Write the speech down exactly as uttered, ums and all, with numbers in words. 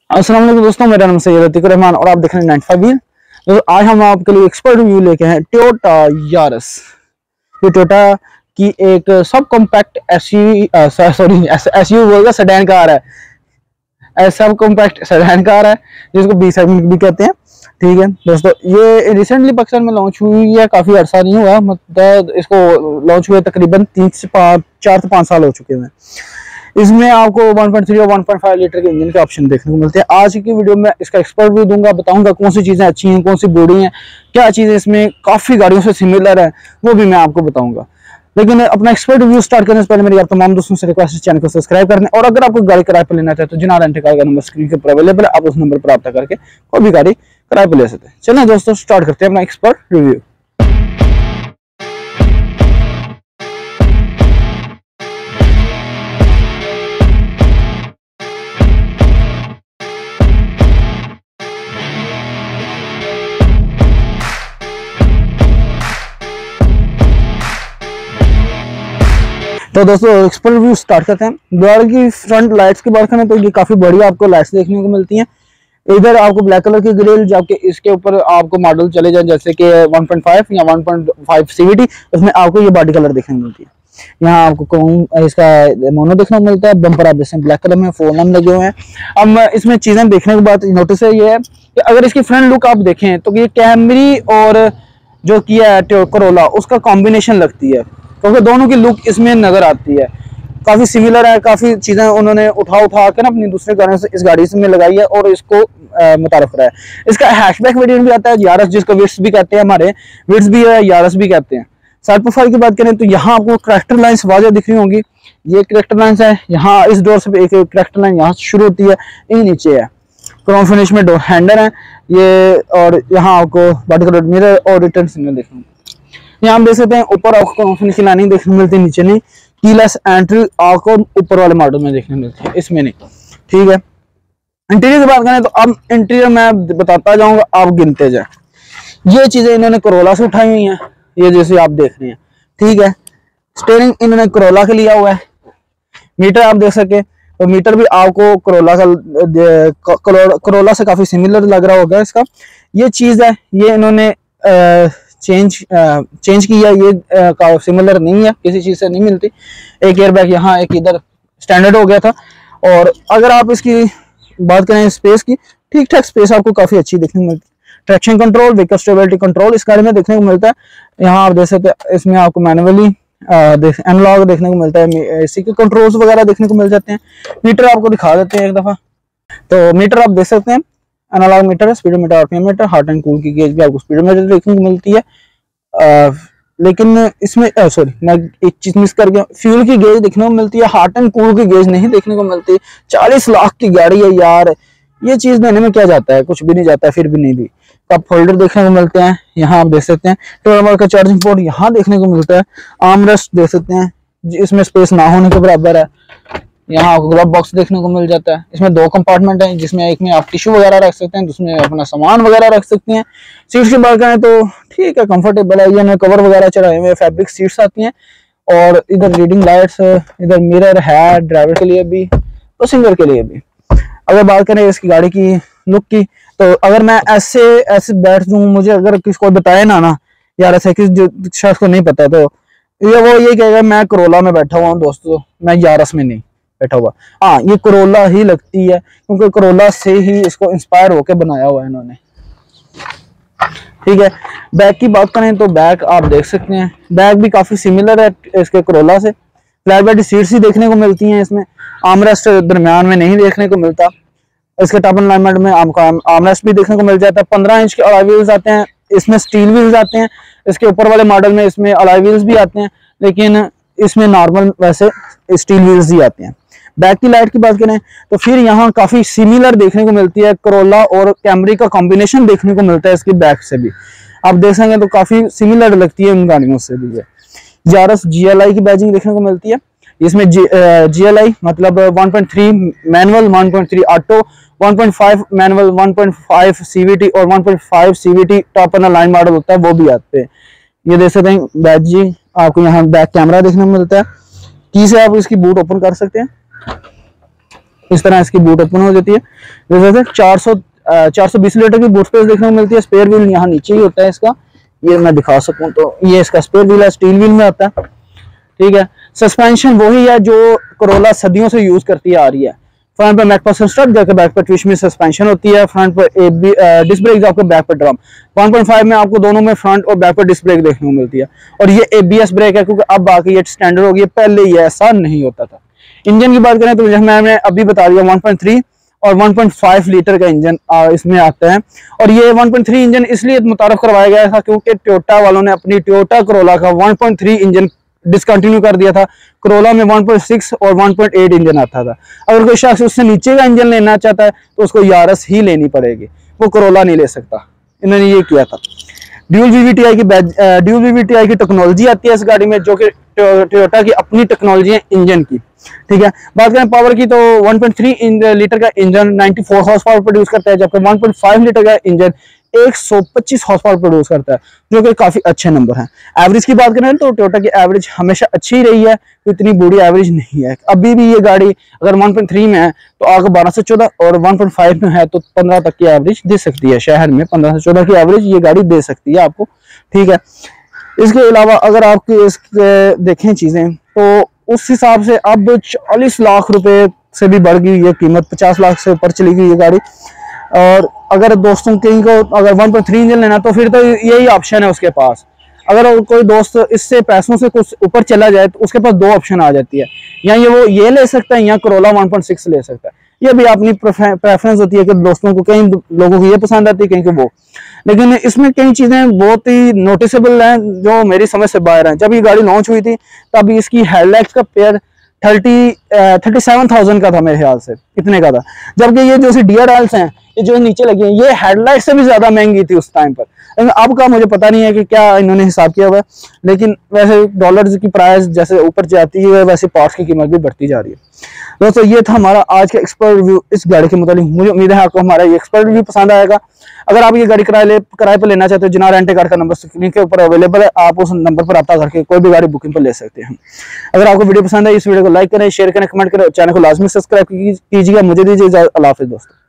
अस्सलाम वालेकुम दोस्तों, मेरा नाम सैयद अतीक रहमान और आप देख रहे हैं नाइंटी फाइव व्हील। दोस्तों आज हम आपके लिए एक्सपर्ट रिव्यू लेके हैं टोयोटा यारिस। ये टोयोटा की एक sub compact SUV sorry SUV बोलकर सेडान कार है, सब कॉम्पैक्ट सेडान कार है जिसको बी सेगमेंट भी कहते हैं। ठीक है दोस्तों, ये रिसेंटली पाकिस्तान में लॉन्च हुई है, काफी अरसा नहीं हुआ, मतलब इसको लॉन्च हुए तकरीबन तीन से पाँच चार से पाँच साल हो चुके हैं। इसमें आपको वन पॉइंट थ्री और वन पॉइंट फाइव लीटर के इंजन के ऑप्शन देखने को मिलते हैं। आज की वीडियो में इसका एक्सपर्ट भी दूंगा, बताऊंगा कौन सी चीजें अच्छी हैं, कौन सी बुरी हैं, क्या चीजें इसमें काफी गाड़ियों से सिमिलर है, वो भी मैं आपको बताऊंगा। लेकिन अपना एक्सपर्ट रिव्यू स्टार्ट करने से पहले मेरी आप तमाम दोस्तों से रिक्वेस्ट है चैनल को सब्सक्राइब करने, और अगर आपको गाड़ी किराए पर लेना चाहे तो जिना रेंट कार का नंबर स्क्रीन के ऊपर अवेलेबल है, आप उस नंबर पर रब्ता करके कोई भी गाड़ी किराए पर ले सकते हैं। चलिए दोस्तों स्टार्ट करते हैं अपना एक्सपर्ट रिव्यू। तो दोस्तों एक्सपर्ट रिव्यू स्टार्ट करते हैं। गाड़ी की फ्रंट लाइट्स की बात करें तो ये काफी बढ़िया आपको लाइट्स देखने को मिलती हैं। इधर आपको ब्लैक कलर की ग्रिल, जबकि इसके ऊपर आपको मॉडल चले जाए जैसे कि वन पॉइंट फाइव या वन पॉइंट फाइव सीवीटी, उसमें आपको ये बॉडी कलर देखने को मिलती है। यहाँ आपको कौन इसका मोनो देखने को मिलता है। बम्पर आप जैसे ब्लैक कलर में फोर नंबर लगे हुए हैं। अब इसमें चीजें देखने की बात नोटिस है ये है कि अगर इसकी फ्रंट लुक आप देखें तो ये कैमरी और जो किया है करोला उसका कॉम्बिनेशन लगती है, क्योंकि दोनों की लुक इसमें नजर आती है, काफी सिमिलर है। काफी चीजें उन्होंने उठा उठा कर ना अपनी दूसरे गाड़ियों से इस गाड़ी में लगाई है और इसको मुतारफ करा है। इसका हैचबैक वेरिएंट भी आता है यारिस, जिसको विट्स भी कहते हैं, हमारे विट्स भी है, यारिस भी कहते हैं। साइड प्रोफाइल की बात करें तो यहाँ आपको करैक्टर लाइंस वाज़ेह दिख रही होंगी। ये करैक्टर लाइंस है, यहाँ इस डोर से एक करैक्टर लाइन यहाँ से शुरू होती है, ये नीचे है। क्रोम फिनिश में डोर हैंडल है ये, और यहाँ आपको बॉडी कलर मिरर और रिटर्न सिग्नल देखने को। यहाँ हम देख सकते हैं ऊपर आपको फिनिश की लाइनिंग देखने को मिलती है, नीचे नहीं। कीलेस एंट्री आपको ऊपर वाले मॉडल में देखने को मिलती है, इसमें नहीं। ठीक है, इंटीरियर की बात करें तो अब इंटीरियर मैं बताता जाऊंगा, आप गिनते जाए। ये चीजें इन्होंने करोला से उठाई हुई हैं, ये जैसे आप देख रहे हैं। ठीक है, स्टीयरिंग इन्होंने करोला के लिया हुआ है। मीटर आप देख सके तो मीटर भी आपको करोला का करोला से काफी सिमिलर लग रहा होगा। इसका ये चीज है, ये इन्होंने चेंज चेंज किया, ये सिमिलर नहीं है, किसी चीज से नहीं मिलती। एक एयरबैग यहाँ, एक इधर स्टैंडर्ड हो गया था। और अगर आप इसकी बात करें स्पेस की, ठीक ठाक स्पेस आपको काफी अच्छी देखने को मिलती है। Traction control, vehicle stability control इस गाड़ी में देखने को मिलता है। यहाँ आप देख सकते हैं, इसमें आपको मैनुअली एनालॉग देखने को मिलता है, एसी के कंट्रोल्स वगैरह देखने को मिल जाते हैं। मीटर आपको दिखा देते हैं एक दफा, तो मीटर आप देख सकते हैं, एनालॉग मीटर है, speedometer, RPM meter, hot and cool की गेज भी आपको स्पीडोमीटर देखने को मिलती है। आ, लेकिन इसमें सॉरी मैं एक चीज मिस कर गया, फ्यूल की गेज देखने को मिलती है, हॉट एंड कूल की गेज नहीं देखने को मिलती। चालीस लाख की गाड़ी है यार, ये चीज देने में क्या जाता है, कुछ भी नहीं जाता है, फिर भी नहीं दी। कप होल्डर देखने को मिलते हैं, यहाँ आप देख सकते हैं। ट्वेल्व का चार्जिंग पोर्ट यहाँ देखने को मिलता है। आर्मरेस्ट देख सकते हैं, इसमें स्पेस ना होने के बराबर है। यहाँ आपको ग्लव बॉक्स देखने को मिल जाता है। इसमें दो कंपार्टमेंट हैं, जिसमें एक में आप टिश्यू वगैरह रख सकते हैं, दूसरे में अपना सामान वगैरह रख सकते हैं। सीट्स की बात करें तो ठीक है, कंफर्टेबल है। ये कवर वगैरह चढ़ाए हुए फैब्रिक सीट्स आती हैं। और इधर रीडिंग लाइट्स, इधर मिरर है ड्राइवर के लिए भी, पैसेंजर के लिए भी। अगर बात करें इसकी गाड़ी की लुक की, तो अगर मैं ऐसे ऐसे बैठ दूं, मुझे अगर किसी को बताए ना ना यार ऐसे किसी शख्स को नहीं पता, तो ये वो ये कहेगा मैं करोला में बैठा हुआ हूँ दोस्तों, मैं यारिस में नहीं बैठा हुआ। हाँ, ये करोला ही लगती है, क्योंकि करोला से ही इसको इंस्पायर होकर बनाया हुआ है इन्होंने। ठीक है, बैक की बात करें तो बैक आप देख सकते हैं, बैक भी काफी सिमिलर है इसके करोला से। फ्लैट बेड सीट्स ही देखने को मिलती हैं इसमें, आर्मरेस्ट दरमियान में नहीं देखने को मिलता। इसके टॉप अलाइनमेंट में आपको आर्मरेस्ट भी देखने को मिल जाता है। पंद्रह इंच के अलॉय व्हील्स आते हैं, इसमें स्टील व्हील्स आते हैं। इसके ऊपर वाले मॉडल में इसमें अलॉय व्हील्स भी आते हैं, लेकिन इसमें नॉर्मल वैसे स्टील व्हील्स ही आते हैं। बैक की लाइट की बात करें तो फिर यहाँ काफी सिमिलर देखने को मिलती है, करोला और कैमरी का कॉम्बिनेशन देखने को मिलता है इसकी बैक से भी। आप देख सकें तो काफी सिमिलर लगती है इन गाड़ियों से भी। यारिस जीएलआई की बैजिंग देखने को मिलती है। इसमें जीएलआई मतलब one point three manual, one point three auto, one point five manual, one point five CVT और one point five CVT top end line model होता है, वो भी आते हैं। ये देख सकते हैं बैजिंग, आपको यहाँ बैक कैमरा देखने को मिलता है। की से आप इसकी बूट ओपन कर सकते हैं। इस तरह इसकी बूट ओपन हो जाती है। जैसे चार सौ चार सौ बीस लीटर की बूट स्पेस देखने को मिलती है। स्पेयर व्हील यहाँ नीचे ही होता है इसका, ये मैं दिखा सकूं तो ये इसका स्पेयर व्हील है, स्टील व्हील में आता है, ठीक है। सस्पेंशन वही है जो कोरोला सदियों से यूज करती आ रही है। फ्रंट पर मैकफर्सन स्ट्रट देकर बैक पर ट्विस्ट में सस्पेंशन होती है। फ्रंट पर डिस्क ब्रेक, आपको बैक पर ड्रम। वन पॉइंट फाइव में आपको दोनों में फ्रंट और बैक पर डिस्क ब्रेक देखने को मिलती है। और ये एबीएस ब्रेक है, क्योंकि अब बाकी ये स्टैंडर्ड हो गई है, पहले ये ऐसा नहीं होता था। इंजन की बात करें तो जैसे मैंने अभी बता दिया वन पॉइंट थ्री और वन पॉइंट फाइव लीटर का इंजन इसमें आता है। और ये वन पॉइंट थ्री इंजन इसलिए मुतारफ करवाया गया था क्योंकि टोयोटा वालों ने अपनी टोयोटा कोरोला का one point three engine discontinue कर दिया था। कोरोला में वन पॉइंट सिक्स और वन पॉइंट एट इंजन आता था। अगर कोई शख्स उससे नीचे का इंजन लेना चाहता है तो उसको यारस ही लेनी पड़ेगी, वो कोरोला नहीं ले सकता। इन्होंने ये किया था। ड्यूल वीवीटीआई की ड्यूल वीवीटीआई की टेक्नोलॉजी आती है इस गाड़ी में, जो कि टोयोटा की अपनी टेक्नोलॉजी है इंजन की, ठीक है। बात करें पावर की तो वन पॉइंट थ्री लीटर का इंजन चौरानवे हॉर्स पावर प्रोड्यूस करता है, जबकि वन पॉइंट फाइव लीटर का इंजन एक सौ पच्चीस हॉर्स पावर प्रोड्यूस करता है, जो कि काफी अच्छे नंबर हैं। एवरेज की बात करें तो टोयोटा की एवरेज हमेशा अच्छी ही रही है, तो इतनी बुरी एवरेज नहीं है। अभी भी ये गाड़ी अगर वन पॉइंट थ्री में है तो आगे बारह से चौदह और वन पॉइंट फाइव में है तो पंद्रह तक की एवरेज दे सकती है। शहर में पंद्रह से चौदह की एवरेज ये गाड़ी दे सकती है आपको, ठीक है। इसके अलावा अगर आप देखें चीजें तो उस हिसाब से अब चालीस लाख रुपए से भी बढ़ गई ये कीमत, पचास लाख से ऊपर चली गई ये गाड़ी। और अगर दोस्तों कहीं को अगर वन पॉइंट थ्री इंजन लेना तो फिर तो यही ऑप्शन है उसके पास। अगर कोई दोस्त इससे पैसों से कुछ ऊपर चला जाए तो उसके पास दो ऑप्शन आ जाती है, या ये वो ये ले सकता है या कोरोला वन पॉइंट सिक्स ले सकता है। ये भी अपनी प्रेफरेंस होती है कि दोस्तों को, कई लोगों को ये पसंद आती है कहीं को वो। लेकिन इसमें कई चीजें बहुत ही नोटिसेबल हैं जो मेरी समझ से बाहर हैं। जब ये गाड़ी लॉन्च हुई थी तब इसकी हेडलाइट्स का pair thirty thirty seven thousand का था मेरे ख्याल से, इतने का था। जबकि ये जो सी डी आर एल्स हैं ये जो नीचे लगी हैं ये हेडलाइट से भी ज्यादा महंगी थी उस टाइम पर। लेकिन अब का मुझे पता नहीं है कि क्या इन्होंने हिसाब किया हुआ है, लेकिन वैसे डॉलर्स की प्राइस जैसे ऊपर जाती है वैसे पार्ट्स की कीमत भी बढ़ती जा रही है। दोस्तों ये था हमारा आज का एक्सपर्ट रिव्यू इस गाड़ी के मुताबिक। मुझे उम्मीद है आपको हमारा ये एक्सपर्ट रिव्यू पसंद आएगा। अगर आप ये गाड़ी किराए ले किराए पर लेना चाहते हो, जिनार रेंट कार का नंबर स्क्रीन के ऊपर अवेलेबल है, आप उस नंबर पर रब्ता करके कोई भी गाड़ी बुकिंग पर ले सकते हैं। अगर आपको वीडियो पसंद है इस वीडियो को लाइक करें, शेयर करें, कमेंट करें, चैनल को लाजमी सब्सक्राइब कीजिएगा। मुझे दीजिए इजाजत, अल्लाह हाफिज़ दोस्तों।